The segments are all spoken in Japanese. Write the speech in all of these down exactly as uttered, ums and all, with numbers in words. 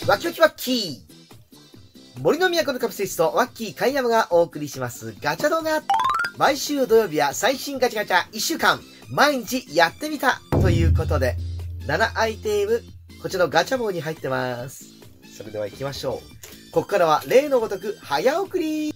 ワキワキワッキー森の都のカプセリストワッキー貝山がお送りしますガチャ動画。毎週土曜日は最新ガチャガチャいっしゅうかん毎日やってみたということでななアイテムこちらのガチャ棒に入ってます。それでは行きましょう。ここからは例のごとく早送り。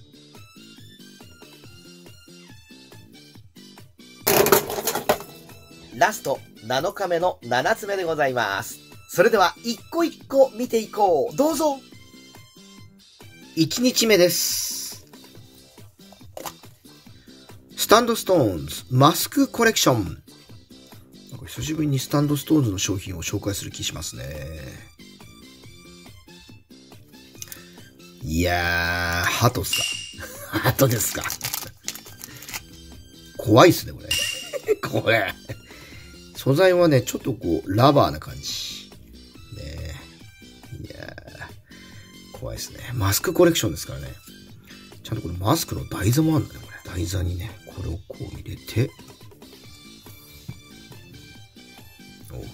ラストなのかめのななつめでございます。それでは一個一個見ていこう。どうぞ。いちにちめです。スタンドストーンズマスクコレクション。なんか久しぶりにスタンドストーンズの商品を紹介する気しますね。いやー、ハトっすか。ハトですか。怖いっすね、これ。これ。素材はね、ちょっとこう、ラバーな感じ。ねいやー、怖いですね。マスクコレクションですからね。ちゃんとこれマスクの台座もあるんだね、これ。台座にね、これをこう入れて。お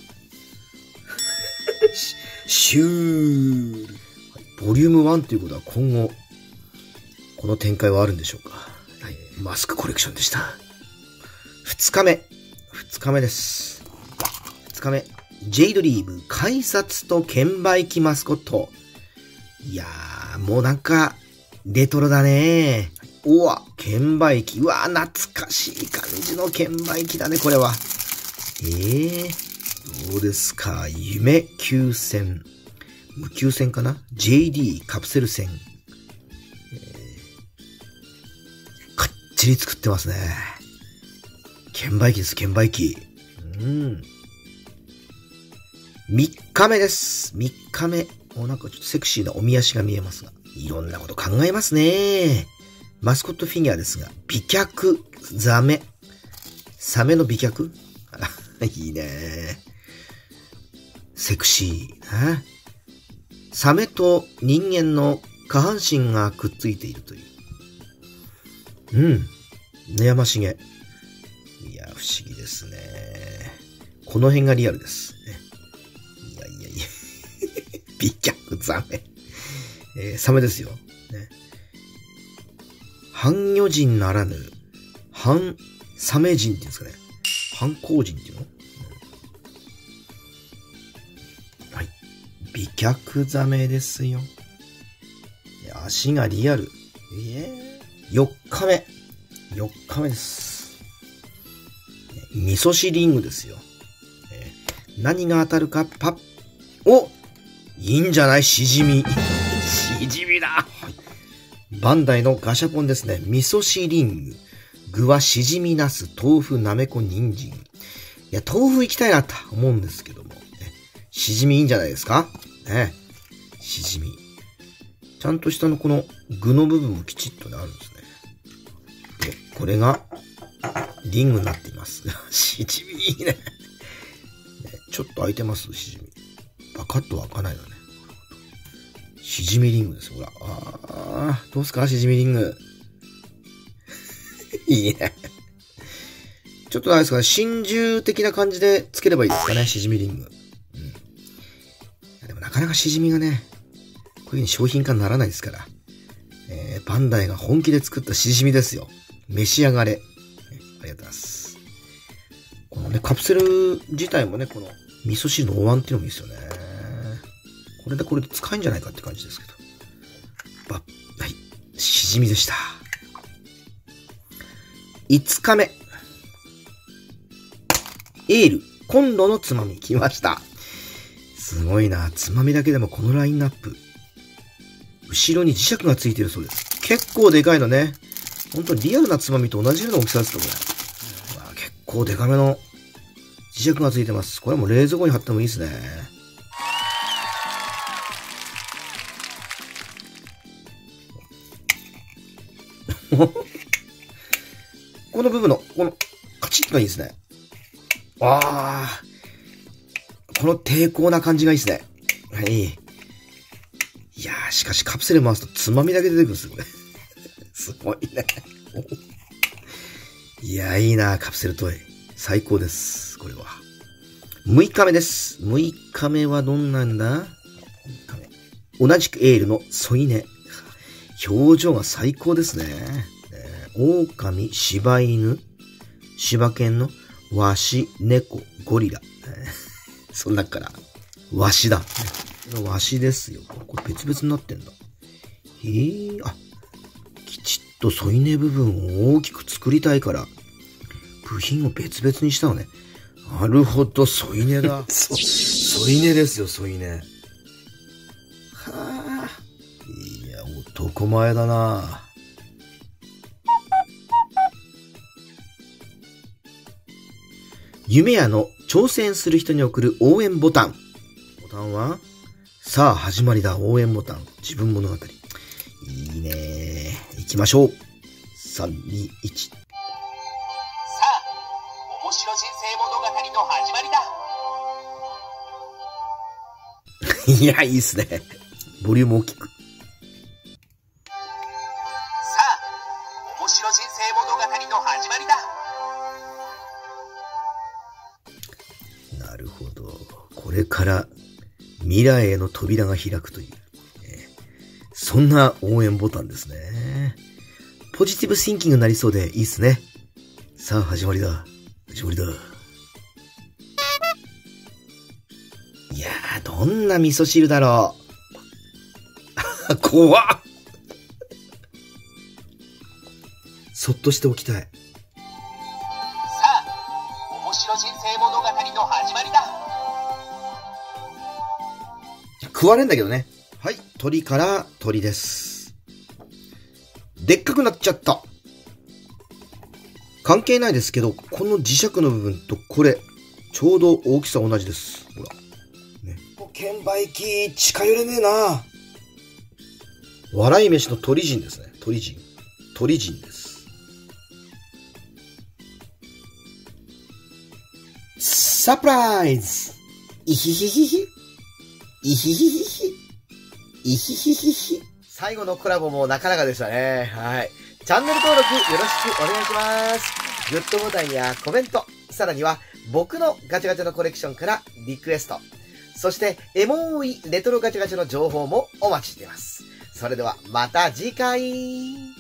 シュール。ボリュームワンということは今後、この展開はあるんでしょうか。はい、マスクコレクションでした。二日目。二日目です。二日目。ジェイドリーム、改札と券売機マスコット。いやー、もうなんか、レトロだねー。うわ、券売機。うわ、懐かしい感じの券売機だね、これは。えー、どうですか。夢急線。無給線かな ?ジェイディー カプセル線。えー、かっちり作ってますね。券売機です、券売機。うん。三日目です。三日目。お、なんかちょっとセクシーなおみ足が見えますが。いろんなこと考えますね。マスコットフィギュアですが、美脚、ザメ。サメの美脚いいね。セクシーな。サメと人間の下半身がくっついているという。うん。悩ましげ。いや、不思議ですね。この辺がリアルです。いやいやいや。美脚ザメ。えー、サメですよ。ね、半魚人ならぬ、半サメ人っていうんですかね。半光人っていうの、うん、はい。美脚ザメですよ。足がリアル。えー、よっかめ。よっかめです。味噌汁リングですよ。えー、何が当たるか、パッ。お、いいんじゃない？しじみ。しじみだ、はい、バンダイのガシャポンですね。味噌汁リング。具はしじみ、なす、豆腐、なめこ、人参。いや、豆腐行きたいなと思うんですけども。ね、しじみいいんじゃないですかね。しじみ。ちゃんとしたのこの具の部分もきちっとね、あるんですね。で、これがリングになっています。しじみいいね。ね、ちょっと開いてます、しじみ。パカッと開かないのね。しじみリングです。ほら。あー、どうすかしじみリング。いいね。ちょっとあれですかね。真珠的な感じでつければいいですかね。しじみリング。うん。でもなかなかしじみがね、こういう風に商品化にならないですから。えー、バンダイが本気で作ったしじみですよ。召し上がれ。ありがとうございます。このね、カプセル自体もね、この味噌汁のお椀っていうのもいいですよね。これでこれで使えんじゃないかって感じですけど。ば、はい。しじみでした。いつかめ。エール。コンロのつまみ。来ました。すごいな。つまみだけでもこのラインナップ。後ろに磁石がついてるそうです。結構でかいのね。本当にリアルなつまみと同じような大きさですか、これ。うわ、結構でかめの磁石がついてます。これも冷蔵庫に貼ってもいいですね。この部分の、この、カチッがいいですね。ああ。この抵抗な感じがいいですね。はい。いやー、しかしカプセル回すとつまみだけ出てくるんですよ、これ。すごいね。いやー、いいな、カプセルトイ。最高です、これは。むいかめです。むいかめはどんなんだ ?むい 日目。 同じくエールの添い寝。表情が最高ですね。えー、狼、柴犬、柴犬のワシ、猫、ゴリラ。えー、その中から、ワシだ。ワシですよ。これ別々になってんだ。へえ、あ、きちっと添い寝部分を大きく作りたいから、部品を別々にしたのね。なるほど、添い寝だ。そ、添い寝ですよ、添い寝。はあ。いや、男前だな。夢屋の挑戦する人に送る応援ボタン。ボタンは、さあ始まりだ、応援ボタン。自分物語。いいね。行きましょう。さん、に、いち。 さあ、面白人生物語の始まりだ。 いや、いいっすね。ボリューム大きく。 さあ、面白人生物語の始まりだ。 なるほど。これから未来への扉が開くという、えー、そんな応援ボタンですね。ポジティブシンキングになりそうでいいっすね。さあ、始まりだ。始まりだ。いやー、どんな味噌汁だろう。怖っ。そっとしておきたい。 さあ、面白人生物語の始まりだ。 食われんだけどね。はい、鳥から鳥です。でっかくなっちゃった。関係ないですけど、この磁石の部分とこれ、ちょうど大きさ同じです。ほら。ね。券売機、近寄れねえな。笑い飯の鳥人ですね。鳥人。鳥人です。サプライズ！イヒヒヒヒ。イヒヒヒヒ。イヒヒヒヒ。最後のコラボもなかなかでしたね。はい。チャンネル登録よろしくお願いします。グッドボタンやコメント、さらには僕のガチャガチャのコレクションからリクエスト、そしてエモいレトロガチャガチャの情報もお待ちしています。それではまた次回。